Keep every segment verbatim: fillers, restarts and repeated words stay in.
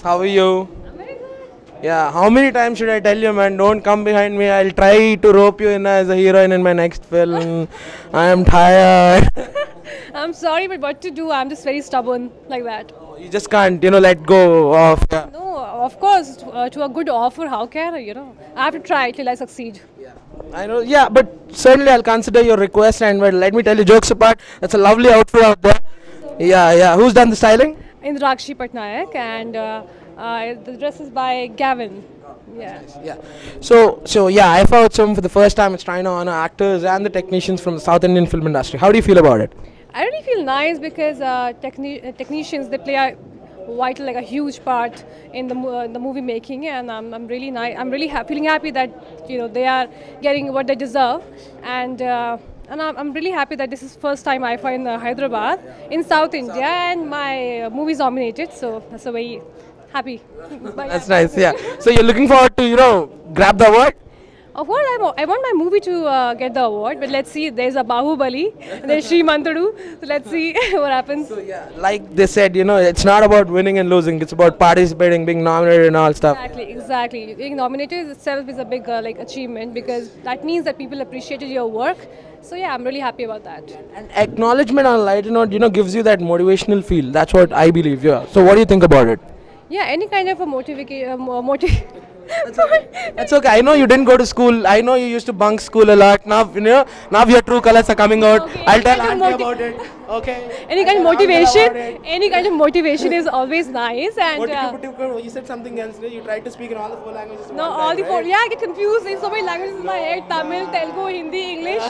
How are you? I'm very good. Yeah, how many times should I tell you, man? Don't come behind me. I'll try to rope you in as a heroine in my next film. I am tired. I'm sorry, but what to do? I'm just very stubborn like that. You just can't, you know, let go of. Yeah. No, of course, to, uh, to a good offer, how can I, you know? I have to try till I succeed. I know, yeah, but certainly I'll consider your request. And well, let me tell you, jokes apart, that's a lovely outfit out there. Yeah, yeah. Who's done the styling? Indrakshi Patnaik, and uh, uh, the dress is by Gavin. Yeah. Yeah. So, so yeah, I found some for the first time. It's trying to honor actors and the technicians from the South Indian film industry. How do you feel about it? I really feel nice because uh, techni- uh, technicians, they play a vital, like a huge part in the mo- uh, the movie making, and I'm, I'm really nice. I'm really ha- feeling happy that you know they are getting what they deserve, and uh, and I'm, I'm really happy that this is first time I find uh, Hyderabad in South India, and my uh, movie is nominated. So that's a very happy. But That's yeah. nice. Yeah. So you're looking forward to, you know, grab the award. Of course, I want, I want my movie to uh, get the award, but let's see. There's a Bahubali, and there's Sri Mantadu, so let's see what happens. So yeah, like they said, you know, it's not about winning and losing. It's about participating, being nominated, and all stuff. Exactly, exactly. Being nominated itself is a big uh, like achievement because that means that people appreciated your work. So yeah, I'm really happy about that. And acknowledgement on a lighter note, you know, gives you that motivational feel. That's what I believe. Yeah. So what do you think about it? Yeah, any kind of a motivation, uh, mo- motiv- That's okay. I know you didn't go to school. I know you used to bunk school a lot. Now, you know, now your true colors are coming out. Okay, I'll tell kind of auntie moti- about it. Okay. any kind of I'll tell about motivation, it. any kind of motivation is always nice. And What uh, did you, what did you said something else. You tried to speak in all the four languages. no, all the four. Yeah, I get confused. There's so many languages in my head: Tamil, Telugu, Hindi, English.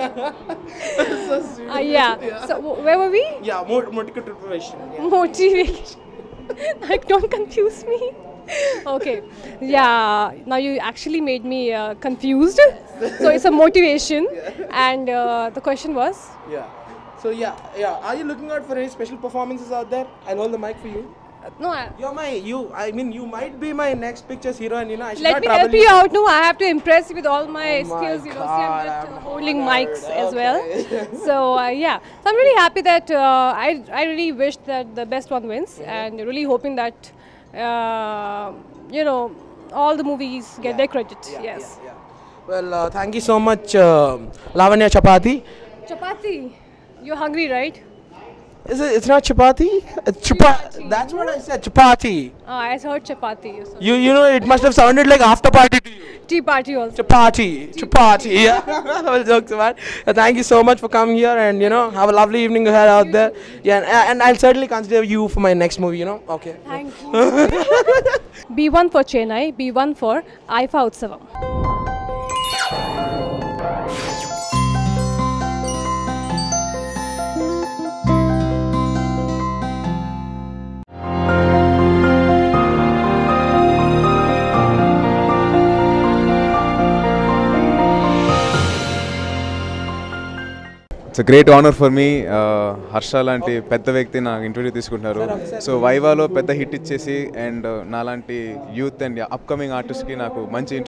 so sweet. Uh, yeah. So w- where were we? Yeah, more motivated preparation. Yeah. Motivation. Like, don't confuse me. Okay. Yeah. Now you actually made me uh, confused. So it's a motivation, and uh, the question was. Yeah. So yeah, yeah. Are you looking out for any special performances out there? I'll hold the mic for you. No, I, You're my you. I mean, you might be my next picture's heroine. You know, I should let not me trouble help you out. No, I have to impress you with all my Oh my skills. You know, see, God, I'm just I'm uh, holding honored. mics as Okay. well. So uh, yeah, so I'm really happy that uh, I I really wish that the best one wins, and really hoping that uh, you know all the movies get their credit. Yeah, Yes. yeah, yeah. Well, uh, thank you so much, uh, Lavanya Chapati. Chapati, you're hungry, right? Is it? It's not chapati. It's chapati. Chapati. That's what I said. Chapati. Uh, I heard chapati. Or something. You you know it must have sounded like after party to you. Tea party also. Chapati. Chapati. Yeah. Well, jokes apart. Uh, thank you so much for coming here, and you know, have a lovely evening ahead out there. Yeah, and, and I'll certainly consider you for my next movie. You know. Okay. Thank you. B one for Chennai, B one for Aifa Utsavam. It's a great honour for me Harsha లాంటి పెద్ద వ్యక్తి నాకు interview తీసుకుంటున్నారు so వైవాలో పెద్ద hit ఇచ్చేసి and నాలాంటి youth and upcoming ఆర్టిస్ట్కి నాకు మంచి